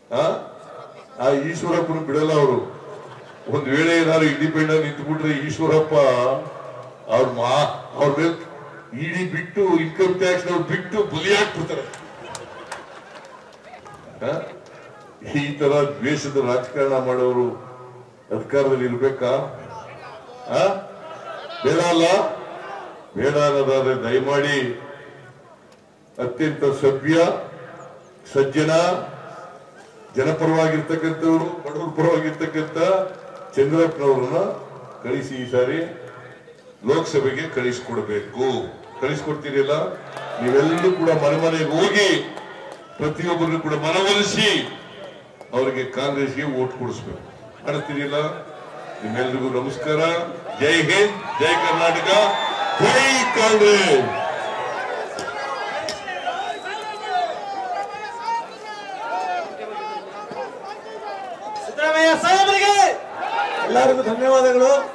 ಆ ಈಶ್ವರಪ್ಪನ ಬಿಡಲ್ಲ ಅವರು. ಒಂದ್ ವೇಳೆ ಏನಾದ್ರು ಇಂಡಿಪೆಂಡೆಂಟ್ ನಿಂತ್ಬಿಟ್ರೆ ಈಶ್ವರಪ್ಪ ಅವ್ರ ಮೇಲೆ ಇಡಿ ಬಿಟ್ಟು ಇನ್ಕಮ್ ಟ್ಯಾಕ್ಸ್ ಬಿಟ್ಟು ಬಲಿಯಾಗ್ಬಿಡ್ತಾರೆ. ಈ ತರ ದ್ವೇಷದ ರಾಜಕಾರಣ ಮಾಡೋರು ಅಧಿಕಾರದಲ್ಲಿ ಇರ್ಬೇಕಾ? ಬೇಡ ಅಲ್ಲ. ಬೇಡ ಅನ್ನೋದಾದ್ರೆ ದಯಮಾಡಿ ಅತ್ಯಂತ ಸಭ್ಯ ಸಜ್ಜನ ಜನಪರವಾಗಿರ್ತಕ್ಕಂಥವ್ರು ಬಡವರ ಪರವಾಗಿರ್ತಕ್ಕಂಥ ಚಂದ್ರಪ್ಪನವ್ರನ್ನ ಕಳಿಸಿ ಈ ಸಾರಿ ಲೋಕಸಭೆಗೆ ಕಳಿಸ್ಕೊಡ್ಬೇಕು. ಕಳಿಸ್ಕೊಡ್ತೀರಿಲ್ಲ? ನೀವೆಲ್ಲರೂ ಕೂಡ ಮನೆ ಮನೆಗೆ ಹೋಗಿ ಪ್ರತಿಯೊಬ್ಬರನ್ನು ಕೂಡ ಮನವೊಲಿಸಿ ಅವರಿಗೆ ಕಾಂಗ್ರೆಸ್ಗೆ ವೋಟ್ ಕೊಡಿಸ್ಬೇಕು. ಮಾಡ್ತೀರಿಲ್ಲ? ನಿಮ್ಮೆಲ್ಲರಿಗೂ ನಮಸ್ಕಾರ. ಜೈ ಹಿಂದ್, ಜೈ ಕರ್ನಾಟಕ, ಜೈ ಕಾಂಗ್ರೆಸ್. ಸಿದ್ದರಾಮಯ್ಯ ಸಾಹೇಬರಿಗೆ ಎಲ್ಲರಿಗೂ ಧನ್ಯವಾದಗಳು.